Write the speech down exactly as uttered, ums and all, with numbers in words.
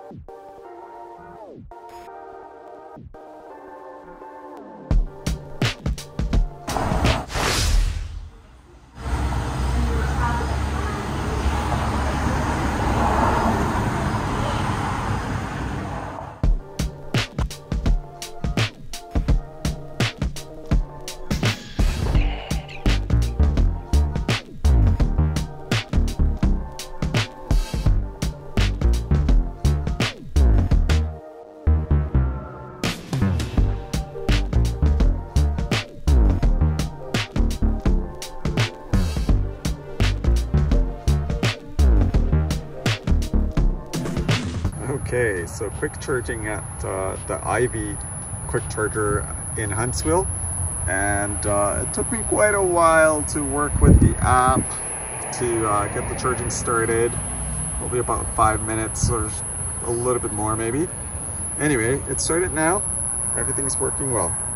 Okay, so quick charging at uh, the Ivy quick charger in Huntsville, and uh, it took me quite a while to work with the app to uh, get the charging started. Probably about five minutes or a little bit more maybe. Anyway, it started now. Everything's working well.